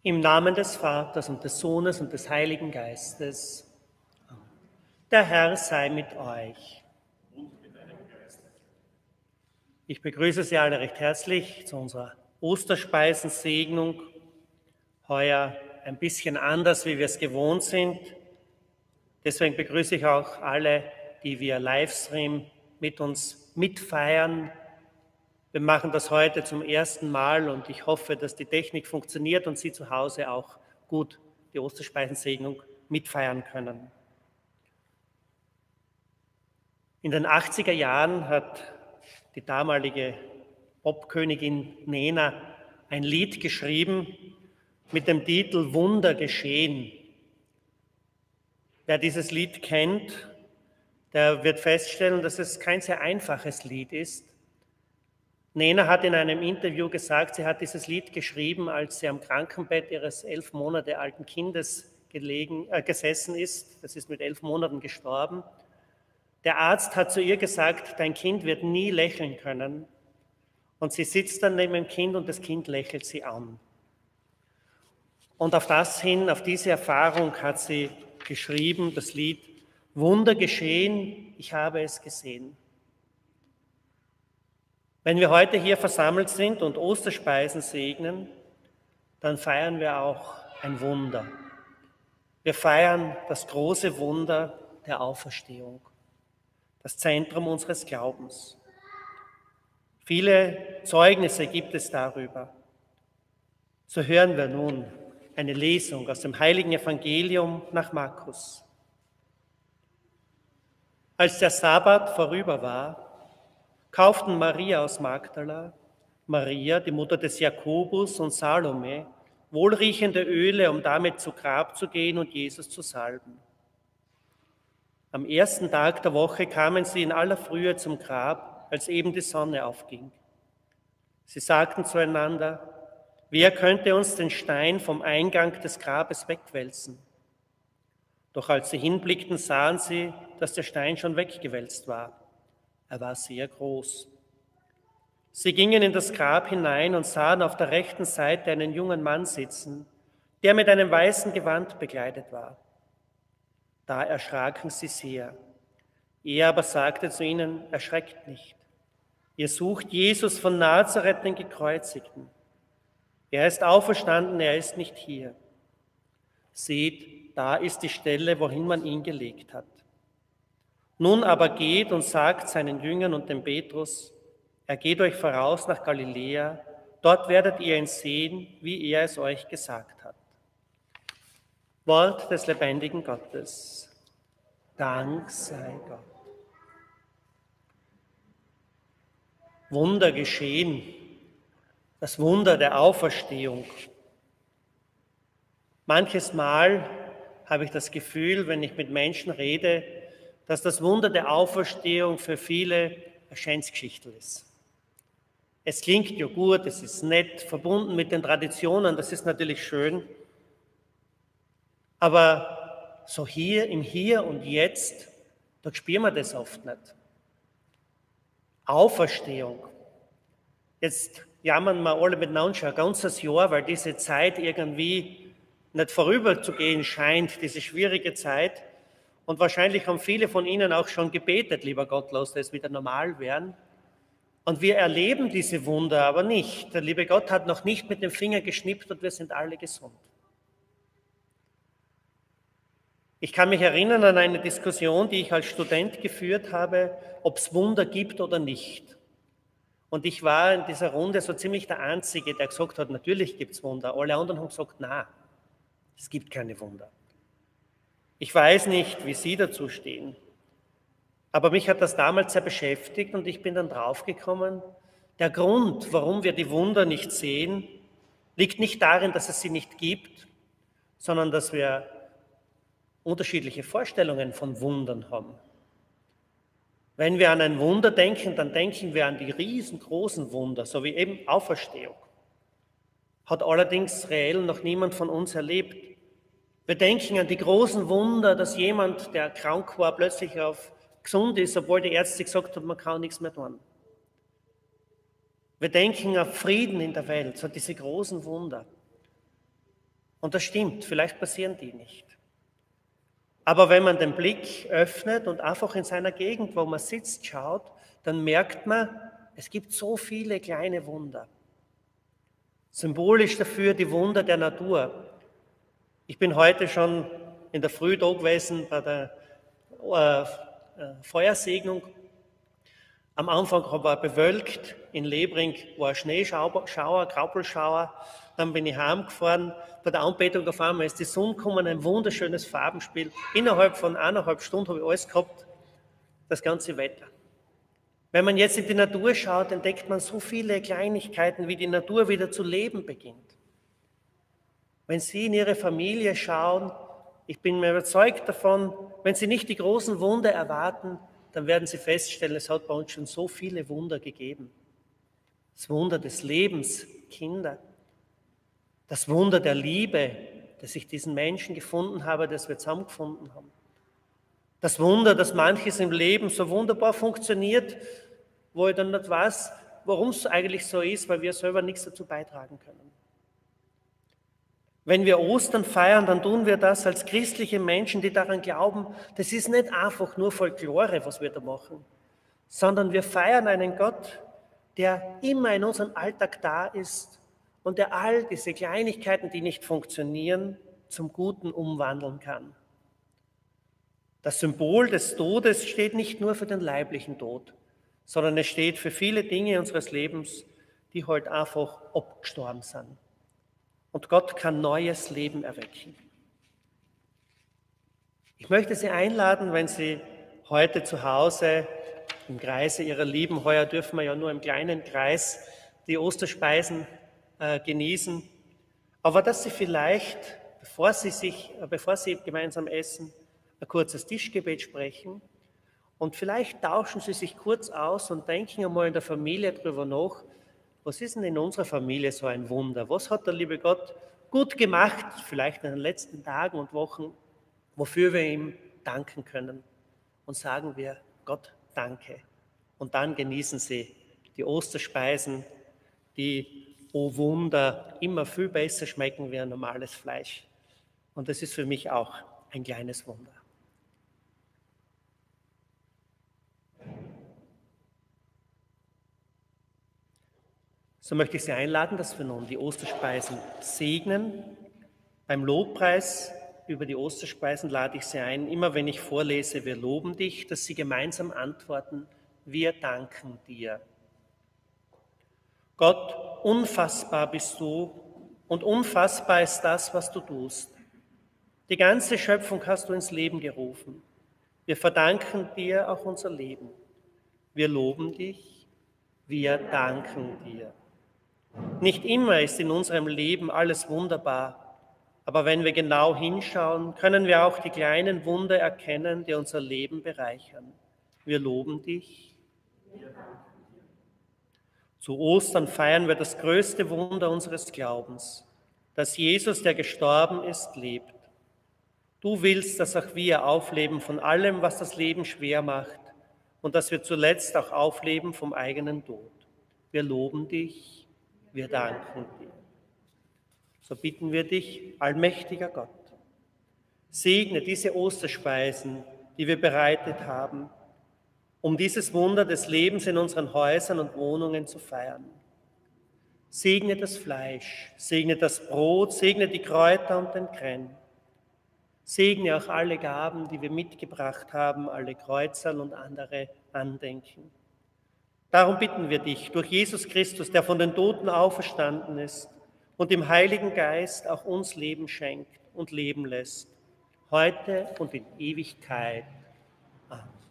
Im Namen des Vaters und des Sohnes und des Heiligen Geistes. Der Herr sei mit euch. Ich begrüße Sie alle recht herzlich zu unserer Osterspeisensegnung. Heuer ein bisschen anders, wie wir es gewohnt sind. Deswegen begrüße ich auch alle, die via Livestream mit uns mitfeiern. Wir machen das heute zum ersten Mal und ich hoffe, dass die Technik funktioniert und Sie zu Hause auch gut die Osterspeisensegnung mitfeiern können. In den 80er Jahren hat die damalige Popkönigin Nena ein Lied geschrieben mit dem Titel Wunder geschehen. Wer dieses Lied kennt, der wird feststellen, dass es kein sehr einfaches Lied ist. Nena hat in einem Interview gesagt, sie hat dieses Lied geschrieben, als sie am Krankenbett ihres 11 Monate alten Kindes gesessen ist. Das ist mit 11 Monaten gestorben. Der Arzt hat zu ihr gesagt, dein Kind wird nie lächeln können. Und sie sitzt dann neben dem Kind und das Kind lächelt sie an. Und auf das hin, auf diese Erfahrung hat sie geschrieben, das Lied Wunder geschehen, ich habe es gesehen. Wenn wir heute hier versammelt sind und Osterspeisen segnen, dann feiern wir auch ein Wunder. Wir feiern das große Wunder der Auferstehung, das Zentrum unseres Glaubens. Viele Zeugnisse gibt es darüber. So hören wir nun eine Lesung aus dem Heiligen Evangelium nach Markus. Als der Sabbat vorüber war, kauften Maria aus Magdala, Maria, die Mutter des Jakobus, und Salome wohlriechende Öle, um damit zu Grab zu gehen und Jesus zu salben. Am ersten Tag der Woche kamen sie in aller Frühe zum Grab, als eben die Sonne aufging. Sie sagten zueinander, wer könnte uns den Stein vom Eingang des Grabes wegwälzen? Doch als sie hinblickten, sahen sie, dass der Stein schon weggewälzt war. Er war sehr groß. Sie gingen in das Grab hinein und sahen auf der rechten Seite einen jungen Mann sitzen, der mit einem weißen Gewand bekleidet war. Da erschraken sie sehr. Er aber sagte zu ihnen, erschreckt nicht. Ihr sucht Jesus von Nazareth, den Gekreuzigten. Er ist auferstanden, er ist nicht hier. Seht, da ist die Stelle, wohin man ihn gelegt hat. Nun aber geht und sagt seinen Jüngern und dem Petrus, er geht euch voraus nach Galiläa, dort werdet ihr ihn sehen, wie er es euch gesagt hat. Wort des lebendigen Gottes. Dank sei Gott. Wunder geschehen, das Wunder der Auferstehung. Manches Mal habe ich das Gefühl, wenn ich mit Menschen rede, dass das Wunder der Auferstehung für viele eine Schätzgeschichte ist. Es klingt ja gut, es ist nett, verbunden mit den Traditionen, das ist natürlich schön. Aber so hier, im Hier und Jetzt, da spüren wir das oft nicht. Auferstehung. Jetzt jammern wir alle miteinander schon ein ganzes Jahr, weil diese Zeit irgendwie nicht vorüberzugehen scheint, diese schwierige Zeit. Und wahrscheinlich haben viele von Ihnen auch schon gebetet, lieber Gott, lass es wieder normal werden. Und wir erleben diese Wunder aber nicht. Der liebe Gott hat noch nicht mit dem Finger geschnippt und wir sind alle gesund. Ich kann mich erinnern an eine Diskussion, die ich als Student geführt habe, ob es Wunder gibt oder nicht. Und ich war in dieser Runde so ziemlich der Einzige, der gesagt hat, natürlich gibt es Wunder. Alle anderen haben gesagt, nein, es gibt keine Wunder. Ich weiß nicht, wie Sie dazu stehen, aber mich hat das damals sehr beschäftigt und ich bin dann draufgekommen, der Grund, warum wir die Wunder nicht sehen, liegt nicht darin, dass es sie nicht gibt, sondern dass wir unterschiedliche Vorstellungen von Wundern haben. Wenn wir an ein Wunder denken, dann denken wir an die riesengroßen Wunder, so wie eben Auferstehung. Hat allerdings reell noch niemand von uns erlebt. Wir denken an die großen Wunder, dass jemand, der krank war, plötzlich gesund ist, obwohl die Ärzte gesagt haben, man kann nichts mehr tun. Wir denken auf Frieden in der Welt, so diese großen Wunder. Und das stimmt, vielleicht passieren die nicht. Aber wenn man den Blick öffnet und einfach in seiner Gegend, wo man sitzt, schaut, dann merkt man, es gibt so viele kleine Wunder. Symbolisch dafür die Wunder der Natur. Ich bin heute schon in der Früh da gewesen bei der Feuersegnung. Am Anfang war bewölkt, in Lebring war Schneeschauer, Graupelschauer. Dann bin ich heimgefahren. Bei der Anbetung auf einmal ist die Sonne gekommen, ein wunderschönes Farbenspiel. Innerhalb von 1,5 Stunden habe ich alles gehabt, das ganze Wetter. Wenn man jetzt in die Natur schaut, entdeckt man so viele Kleinigkeiten, wie die Natur wieder zu leben beginnt. Wenn Sie in Ihre Familie schauen, ich bin mir überzeugt davon, wenn Sie nicht die großen Wunder erwarten, dann werden Sie feststellen, es hat bei uns schon so viele Wunder gegeben. Das Wunder des Lebens, Kinder. Das Wunder der Liebe, dass ich diesen Menschen gefunden habe, dass wir zusammengefunden haben. Das Wunder, dass manches im Leben so wunderbar funktioniert, wo ich dann nicht weiß, warum es eigentlich so ist, weil wir selber nichts dazu beitragen können. Wenn wir Ostern feiern, dann tun wir das als christliche Menschen, die daran glauben, das ist nicht einfach nur Folklore, was wir da machen, sondern wir feiern einen Gott, der immer in unserem Alltag da ist und der all diese Kleinigkeiten, die nicht funktionieren, zum Guten umwandeln kann. Das Symbol des Todes steht nicht nur für den leiblichen Tod, sondern es steht für viele Dinge unseres Lebens, die halt einfach abgestorben sind. Und Gott kann neues Leben erwecken. Ich möchte Sie einladen, wenn Sie heute zu Hause im Kreise Ihrer Lieben, heuer dürfen wir ja nur im kleinen Kreis die Osterspeisen genießen, aber dass Sie vielleicht, bevor Sie gemeinsam essen, ein kurzes Tischgebet sprechen und vielleicht tauschen Sie sich kurz aus und denken einmal in der Familie darüber nach, was ist denn in unserer Familie so ein Wunder? Was hat der liebe Gott gut gemacht, vielleicht in den letzten Tagen und Wochen, wofür wir ihm danken können? Und sagen wir, Gott, danke. Und dann genießen Sie die Osterspeisen, die, oh Wunder, immer viel besser schmecken wie ein normales Fleisch. Und das ist für mich auch ein kleines Wunder. So möchte ich Sie einladen, dass wir nun die Osterspeisen segnen. Beim Lobpreis über die Osterspeisen lade ich Sie ein, immer wenn ich vorlese, wir loben dich, dass Sie gemeinsam antworten, wir danken dir. Gott, unfassbar bist du und unfassbar ist das, was du tust. Die ganze Schöpfung hast du ins Leben gerufen. Wir verdanken dir auch unser Leben. Wir loben dich, wir danken dir. Nicht immer ist in unserem Leben alles wunderbar, aber wenn wir genau hinschauen, können wir auch die kleinen Wunder erkennen, die unser Leben bereichern. Wir loben dich. Zu Ostern feiern wir das größte Wunder unseres Glaubens, dass Jesus, der gestorben ist, lebt. Du willst, dass auch wir aufleben von allem, was das Leben schwer macht und dass wir zuletzt auch aufleben vom eigenen Tod. Wir loben dich, wir danken dir. So bitten wir dich, allmächtiger Gott, segne diese Osterspeisen, die wir bereitet haben, um dieses Wunder des Lebens in unseren Häusern und Wohnungen zu feiern. Segne das Fleisch, segne das Brot, segne die Kräuter und den Krenn. Segne auch alle Gaben, die wir mitgebracht haben, alle Kreuzerl und andere Andenken. Darum bitten wir dich, durch Jesus Christus, der von den Toten auferstanden ist und im Heiligen Geist auch uns Leben schenkt und leben lässt, heute und in Ewigkeit. Amen.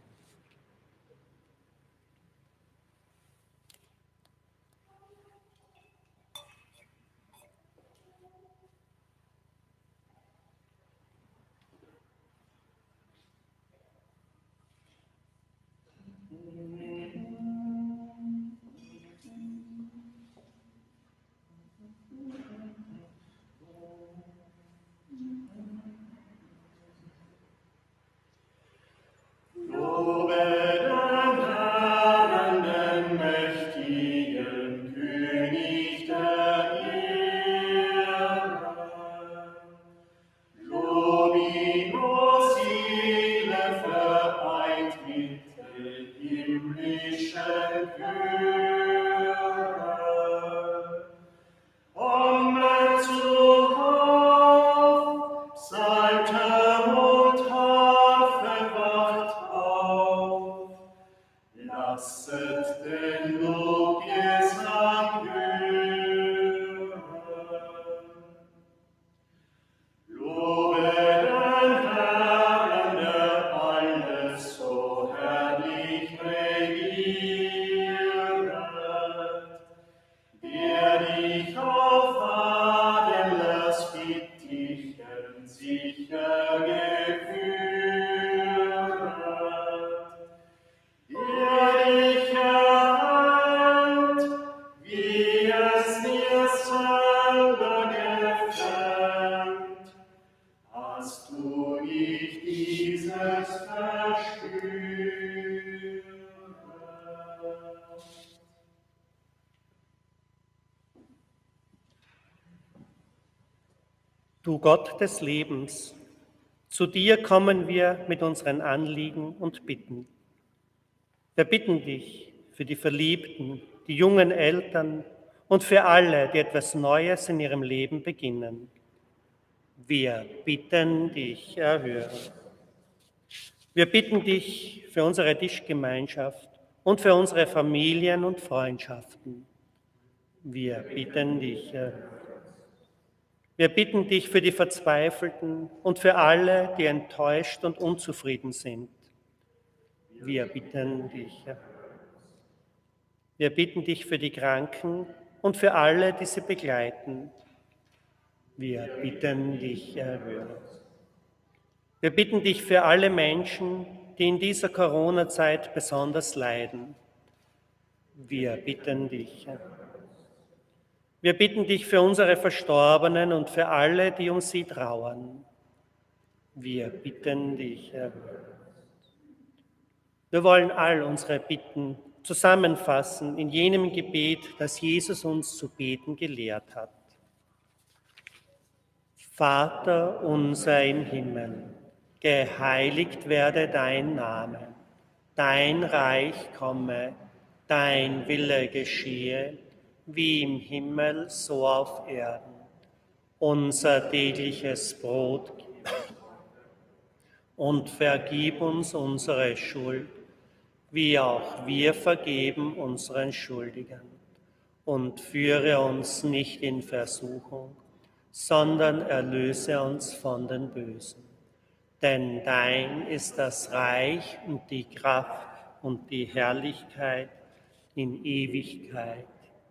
Du Gott des Lebens, zu dir kommen wir mit unseren Anliegen und Bitten. Wir bitten dich für die Verliebten, die jungen Eltern und für alle, die etwas Neues in ihrem Leben beginnen. Wir bitten dich, erhöre. Wir bitten dich für unsere Tischgemeinschaft und für unsere Familien und Freundschaften. Wir bitten dich, erhöre. Wir bitten dich für die Verzweifelten und für alle, die enttäuscht und unzufrieden sind. Wir bitten dich, erhöre. Wir bitten dich für die Kranken und für alle, die sie begleiten. Wir bitten dich, erhöre. Wir bitten dich für alle Menschen, die in dieser Corona-Zeit besonders leiden. Wir bitten dich. Wir bitten dich für unsere Verstorbenen und für alle, die um sie trauern. Wir bitten dich. Wir wollen all unsere Bitten zusammenfassen in jenem Gebet, das Jesus uns zu beten gelehrt hat. Vater unser im Himmel, geheiligt werde dein Name, dein Reich komme, dein Wille geschehe, wie im Himmel so auf Erden. Unser tägliches Brot und vergib uns unsere Schuld, wie auch wir vergeben unseren Schuldigern. Und führe uns nicht in Versuchung, sondern erlöse uns von den Bösen. Denn dein ist das Reich und die Kraft und die Herrlichkeit in Ewigkeit.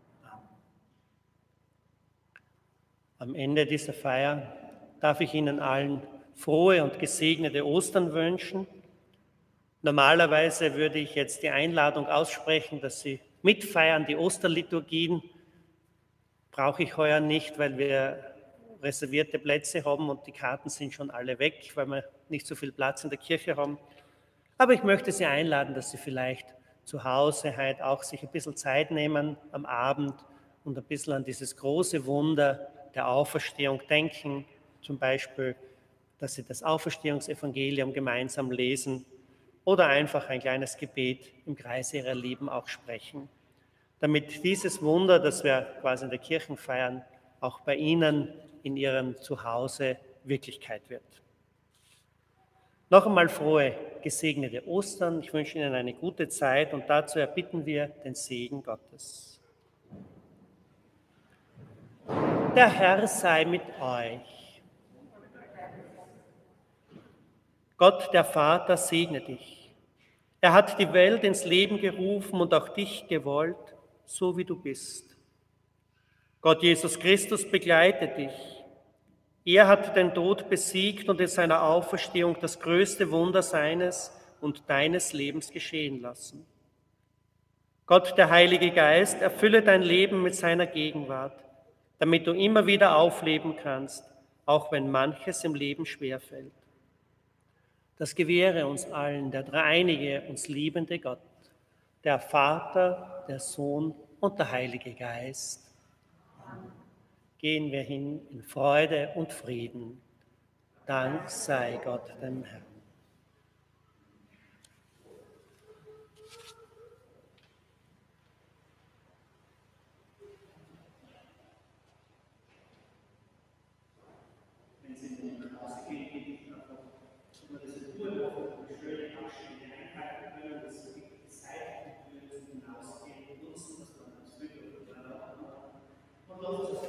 Am Ende dieser Feier darf ich Ihnen allen frohe und gesegnete Ostern wünschen. Normalerweise würde ich jetzt die Einladung aussprechen, dass Sie mitfeiern, die Osterliturgien. Brauche ich heuer nicht, weil wir reservierte Plätze haben und die Karten sind schon alle weg, weil wir nicht so viel Platz in der Kirche haben. Aber ich möchte Sie einladen, dass Sie vielleicht zu Hause heute auch sich ein bisschen Zeit nehmen am Abend und ein bisschen an dieses große Wunder der Auferstehung denken. Zum Beispiel, dass Sie das Auferstehungsevangelium gemeinsam lesen oder einfach ein kleines Gebet im Kreise Ihrer Lieben auch sprechen, damit dieses Wunder, das wir quasi in der Kirche feiern, auch bei Ihnen in Ihrem Zuhause Wirklichkeit wird. Noch einmal frohe, gesegnete Ostern. Ich wünsche Ihnen eine gute Zeit und dazu erbitten wir den Segen Gottes. Der Herr sei mit euch. Gott, der Vater, segne dich. Er hat die Welt ins Leben gerufen und auch dich gewollt, so wie du bist. Gott Jesus Christus begleitet dich. Er hat den Tod besiegt und in seiner Auferstehung das größte Wunder seines und deines Lebens geschehen lassen. Gott, der Heilige Geist, erfülle dein Leben mit seiner Gegenwart, damit du immer wieder aufleben kannst, auch wenn manches im Leben schwerfällt. Das gewähre uns allen der dreieinige, uns liebende Gott, der Vater, der Sohn und der Heilige Geist. Gehen wir hin in Freude und Frieden. Dank sei Gott dem Herrn. Wenn Sie in die Klasse gehen, immer diese Ruhewoche schöne Abstände einhalten können, dass Sie die Zeit, die wir hinausgehen, nutzen, dass man das Glück und dann auch und uns